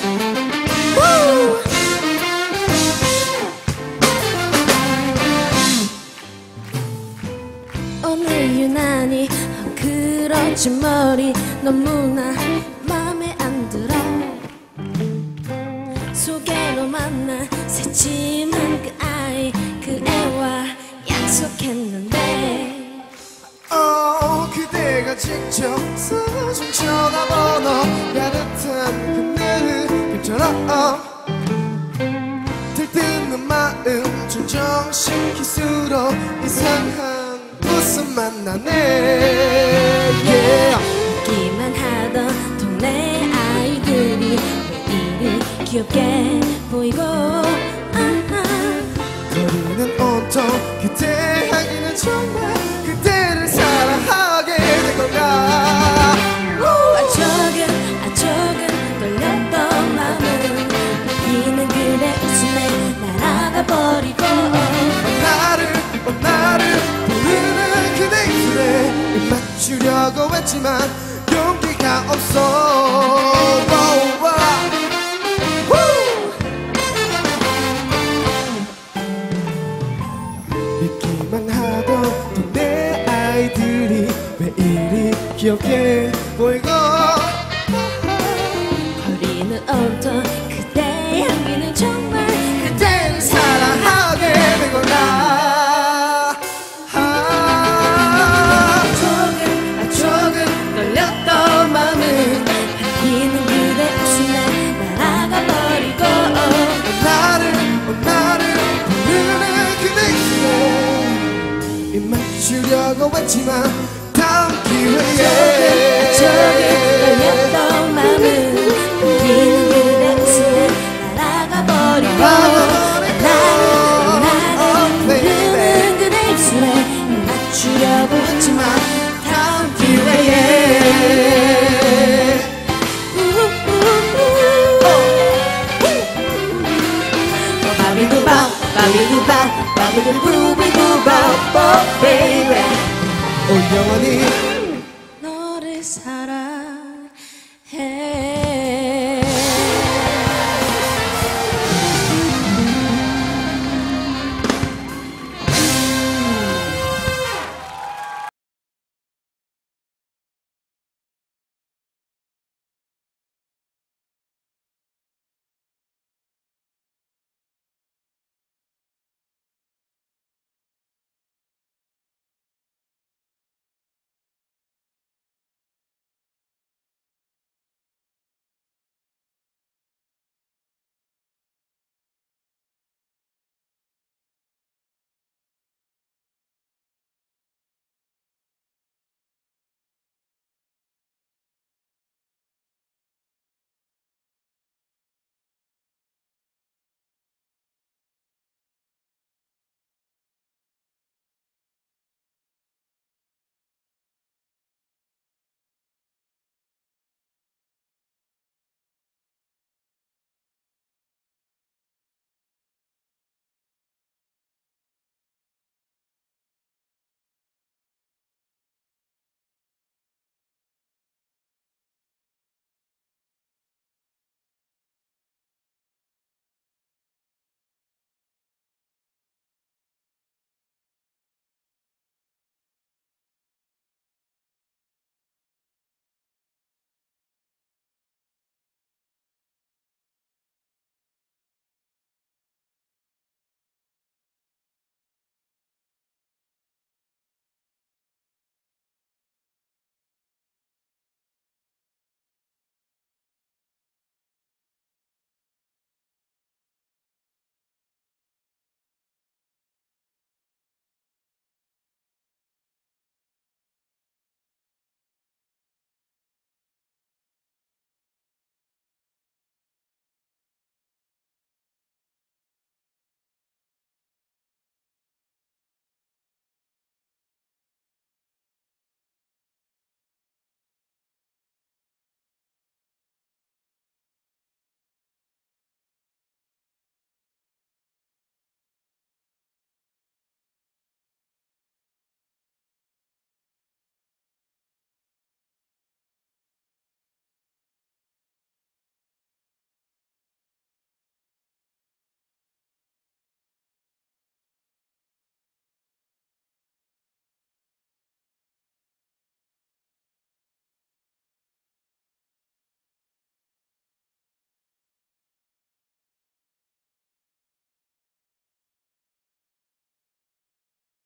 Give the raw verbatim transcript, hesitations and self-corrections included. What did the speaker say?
오늘 유난히 그렇지 머리 너무나 맘에 안 들어. 소개로 만난 새침한 그 아이, 그 애와 약속했는데 어 그대가 직접 써준 전화번호 따뜻한 그 느낌처럼 들뜨는 마음 진정신 키스로 이상한 웃음 만나네 yeah. 웃기만 하던 동네 아이들이 왜 이리 귀엽게 보이고 아하. 거리는 온통 그대 향기는 정말 그대를 사랑하게 된 건가. 아 조금 아 조금 떨렸던 마음은 웃기는 그대 웃음에 날아가 버리고 나를 어 나를 부르는 그대 입술에 입 맞추려고 했지만 용기가 없어. 믿기만 하던 동네 아이들이 왜 이리 귀엽게 보이고 거리는 온통 그대 향기는 정말 그대를 사랑하게 된 건가. 아, 조금 아 조금 떨렸던 마음은 웃기는 그대 웃음에 날아가 버리고 나를 어 나를 부르는 그대 입술에 입 맞추려고 했지만 다음 기회에 조금 떨렸던 마음은 웃기는 그대 웃음에 날아가 버리고 나를 나를 부르는 그대 입술에 입 맞추려고 했지만 다음 기회에 바비두바 바비두바 바비두부비두바 oh baby 오 영원히 너를 사랑해.